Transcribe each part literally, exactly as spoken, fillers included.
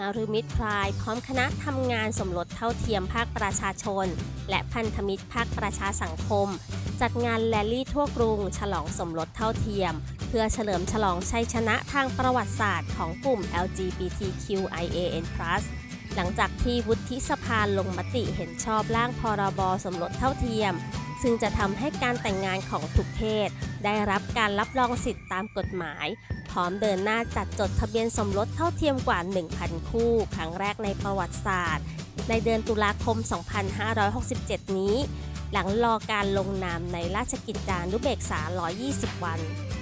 ฤมิตพรายพร้อมคณะทำงานสมรสเท่าเทียมภาคประชาชนและพันธมิตรภาคประชาสังคมจัดงานแรลลี่ทั่วกรุงฉลองสมรสเท่าเทียมเพื่อเฉลิมฉลองชัยชนะทางประวัติศาสตร์ของกลุ่ม แอล จี บี ที คิว ไอ เอ เอ็น พลัส หลังจากที่วุฒิสภาลงมติเห็นชอบร่างพรบสมรสเท่าเทียมซึ่งจะทำให้การแต่งงานของทุกเพศได้รับการรับรองสิทธิตามกฎหมายพร้อมเดินหน้าจัดจดทะเบียนสมรสเท่าเทียมกว่า หนึ่งพัน คู่ครั้งแรกในประวัติศาสตร์ในเดือนตุลาคม สองพันห้าร้อยหกสิบเจ็ด นี้หลังรอการลงนามในราชกิจจานุเบกษา หนึ่งร้อยยี่สิบ วัน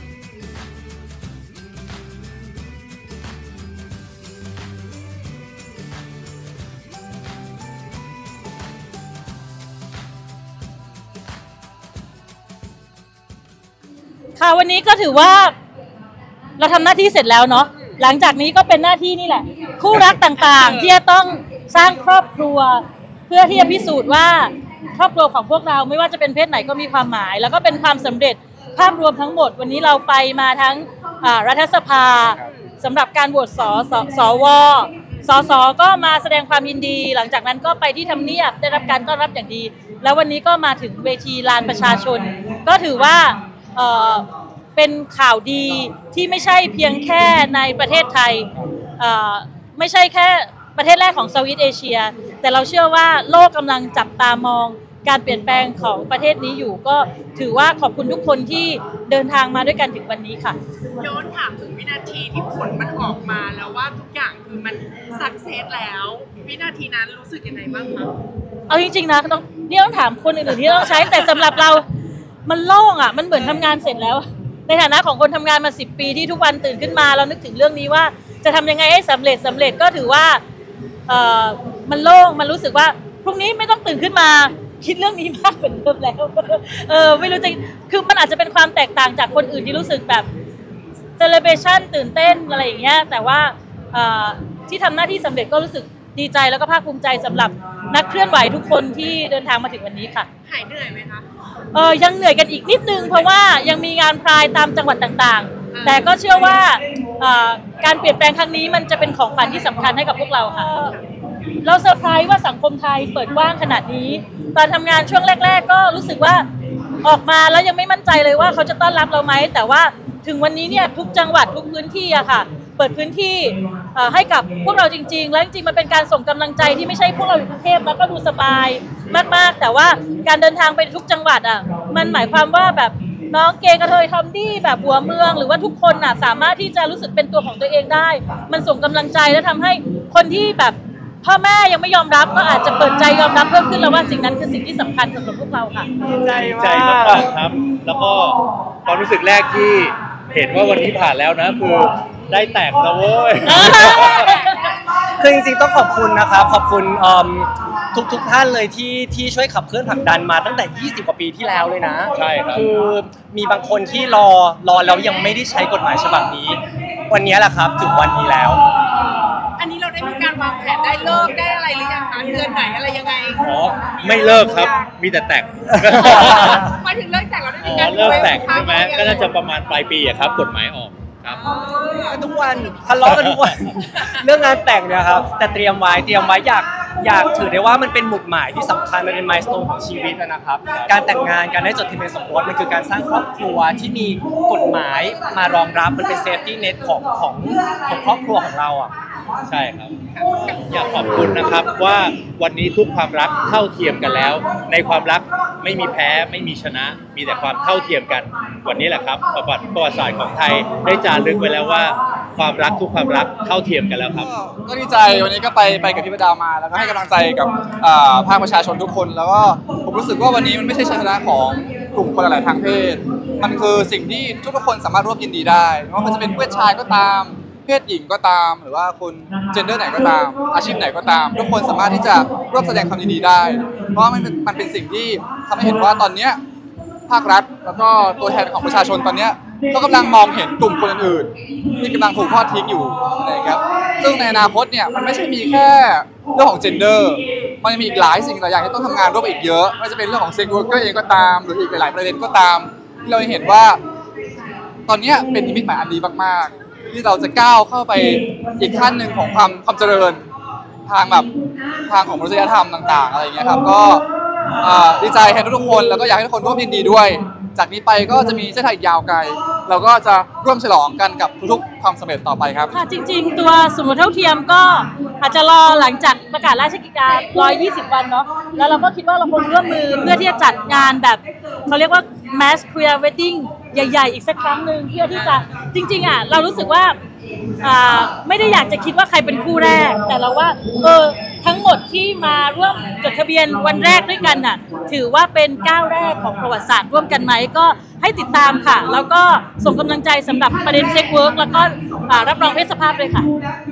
ค่ะวันนี้ก็ถือว่าเราทำหน้าที่เสร็จแล้วเนาะหลังจากนี้ก็เป็นหน้าที่นี่แหละคู่รักต่างๆที่จะต้องสร้างครอบครัวเพื่อที่จะพิสูจน์ว่าครอบครัวของพวกเราไม่ว่าจะเป็นเพศไหนก็มีความหมายแล้วก็เป็นความสำเร็จภาพรวมทั้งหมดวันนี้เราไปมาทั้งรัฐสภาสำหรับการโหวตสสสวสสก็มาแสดงความยินดีหลังจากนั้นก็ไปที่ทำเนียบได้รับการต้อนรับอย่างดีแล้ววันนี้ก็มาถึงเวทีลานประชาชนก็ถือว่าเอ่อเป็นข่าวดีที่ไม่ใช่เพียงแค่ในประเทศไทยเอ่อไม่ใช่แค่ประเทศแรกของเซาท์อีสต์เอเชียแต่เราเชื่อว่าโลกกำลังจับตามองการเปลี่ยนแปลงของประเทศนี้อยู่ก็ถือว่าขอบคุณทุกคนที่เดินทางมาด้วยกันถึงวันนี้ค่ะย้อนถามถึงวินาทีที่ผลมันออกมาแล้วว่าทุกอย่างคือมันสักเซสแล้ววินาทีนั้นรู้สึกยังไงบ้างคะเอาจริงๆนะต้องนี่ต้องถามคนอื่นๆที่ต้องใช้แต่สำหรับเรามันโล่งอ่ะมันเหมือนทำงานเสร็จแล้วในฐานะของคนทำงานมาสิบปีที่ทุกวันตื่นขึ้นมาเรานึกถึงเรื่องนี้ว่าจะทำยังไงให้สำเร็จสำเร็จก็ถือว่าเอ่อมันโล่งมันรู้สึกว่าพรุ่งนี้ไม่ต้องตื่นขึ้นมาคิดเรื่องนี้มากเหมือนเดิมแล้วเออไม่รู้จะคือมันอาจจะเป็นความแตกต่างจากคนอื่นที่รู้สึกแบบเซเลบเรชั่นตื่นเต้นอะไรอย่างเงี้ยแต่ว่าที่ทำหน้าที่สำเร็จก็รู้สึกดีใจแล้วก็ภาคภูมิใจสำหรับนักเคลื่อนไหวทุกคนที่เดินทางมาถึงวันนี้ค่ะหายเหนื่อยไหมคะเออยังเหนื่อยกันอีกนิดนึงเพราะว่ายังมีงานพรายตามจังหวัดต่างๆแต่ก็เชื่อว่าการเปลี่ยนแปลงครั้งนี้มันจะเป็นของขวัญที่สำคัญให้กับพวกเราค่ะเราเซอร์ไพรส์ว่าสังคมไทยเปิดกว้างขนาดนี้ตอนทำงานช่วงแรกๆก็รู้สึกว่าออกมาแล้วยังไม่มั่นใจเลยว่าเขาจะต้อนรับเราไหมแต่ว่าถึงวันนี้เนี่ยทุกจังหวัดทุกพื้นที่อะค่ะเปิดพื้นที่ให้กับพวกเราจริงๆและจริงๆมันเป็นการส่งกำลังใจที่ไม่ใช่พวกเราอยู่กรุงเทพแล้วก็ดูสบายมากๆแต่ว่าการเดินทางไปทุกจังหวัดอะมันหมายความว่าแบบน้องเกย์กระเทยทอมดี้แบบหัวเมืองหรือว่าทุกคนน่ะสามารถที่จะรู้สึกเป็นตัวของตัวเองได้มันส่งกำลังใจและทำให้คนที่แบบพ่อแม่ยังไม่ยอมรับก็อาจจะเปิดใจยอมรับเพิ่มขึ้นแล้วว่าสิ่งนั้นคือสิ่งที่สำคัญสำหรับพวกเราค่ะดีใจใจมากครับแล้วก็ความรู้สึกแรกที่เห็นว่าวันนี้ผ่านแล้วนะคือได้แต่งแล้วเว้ยคือจริงๆต้องขอบคุณนะครับขอบคุณทุกทุกท่านเลยที่ที่ช่วยขับเคลื่อนผลักดันมาตั้งแต่ยี่สิบกว่าปีที่แล้วเลยนะใช่ครับคือมีบางคนที่รอรอแล้วยังไม่ได้ใช้กฎหมายฉบับนี้วันนี้แหละครับถึงวันนี้แล้วอันนี้เราได้มีการวางแผนได้เลิกได้อะไรหรือยังคะเดือนไหนอะไรยังไงอ๋อไม่เลิกครับมีแต่แต่งหมายถึงเลิกแต่งเราได้มีการเลิกแต่งใช่ไหมก็น่าจะประมาณปลายปีอะครับกฎหมายออกครับทุกวันทะเลาะกันทุกวันเรื่องงานแต่งเนี่ยครับแต่เตรียมไว้เตรียมไว้อยากอยากถือได้ว่ามันเป็นหมุดหมายที่สำคัญมันเป็นมายสโตนของชีวิตนะครับการแต่งงานการได้จดทะเบียนสมรสมันคือการสร้างครอบครัวที่มีกฎหมายมารองรับมันเป็นเซฟตี้เน็ตของของของครอบครัวของเราอ่ะใช่ครับอยากขอบคุณนะครับว่าวันนี้ทุกความรักเท่าเทียมกันแล้วในความรักไม่มีแพ้ไม่มีชนะมีแต่ความเท่าเทียมกันวันนี้แหละครับประวัติประวัติศาสตร์ของไทยได้จารึกไว้แล้วว่าความรักทุกความรักเท่าเทียมกันแล้วครับก็ดีใจวันนี้ก็ไปไปกับพี่ประดามาแล้วก็ให้กำลังใจกับภาคประชาชนทุกคนแล้วก็ผมรู้สึกว่าวันนี้มันไม่ใช่ชัยชนะของกลุ่มคนหลายทางเพศมันคือสิ่งที่ทุกคนสามารถร่วมยินดีได้ไม่ว่ามันจะเป็นเพศชายก็ตามเพศหญิงก็ตามหรือว่าคนเจนเดอร์ไหนก็ตามอาชีพไหนก็ตามทุกคนสามารถที่จะร่วมแสดงความยินดีได้เพราะมันเป็นมันเป็นสิ่งที่ทำให้เห็นว่าตอนนี้ภาครัฐแล้วก็ตัวแทนของประชาชนตอนนี้ก็กำลังมองเห็นกลุ่มคนอื่นๆที่กำลังถูกทอดทิ้งอยู่นะครับซึ่งในอนาคตเนี่ยมันไม่ใช่มีแค่เรื่องของเจนเดอร์มันมีอีกหลายสิ่งหลายอย่างที่ต้องทำงานร่วมอีกเยอะไม่ว่าจะเป็นเรื่องของเซ็กซ์เวิร์กเกอร์เองก็ตามหรืออีกหลายๆประเด็นก็ตามที่เราเห็นว่าตอนนี้เป็นนิมิตหมายอันดีมากๆที่เราจะก้าวเข้าไปอีกขั้นหนึ่งของความความเจริญทางแบบทางของมนุษยธรรมต่างๆอะไรอย่างเงี้ยครับก็ดีใจแทนทุกคนแล้วก็อยากให้ทุกคนร่วมยินดีด้วยจากนี้ไปก็จะมีเส้นทางยาวไกลเราก็จะร่วมฉลองกันกับทุกๆความสำเร็จต่อไปครับค่ะจริงๆตัวสมรสเท่าเทียมก็อาจจะรอหลังจากประกาศราชกิจการหนึ่งร้อยยี่สิบวันเนาะแล้วเราก็คิดว่าเราคงร่วมมือเพื่อที่จะจัดงานแบบเขาเรียกว่า mass queer wedding ใหญ่ๆอีกสักครั้งหนึ่งเพื่อที่จะจริงๆอ่ะเรารู้สึกว่าอ่าไม่ได้อยากจะคิดว่าใครเป็นคู่แรกแต่เราว่าเออทั้งหมดที่มาร่วมจดทะเบียนวันแรกด้วยกันน่ะถือว่าเป็นก้าวแรกของประวัติศาสตร์ร่วมกันไหมก็ให้ติดตามค่ะแล้วก็ส่งกำลังใจสำหรับประเด็นเซ็กเวิร์กแล้วก็รับรองเพศสภาพเลยค่ะ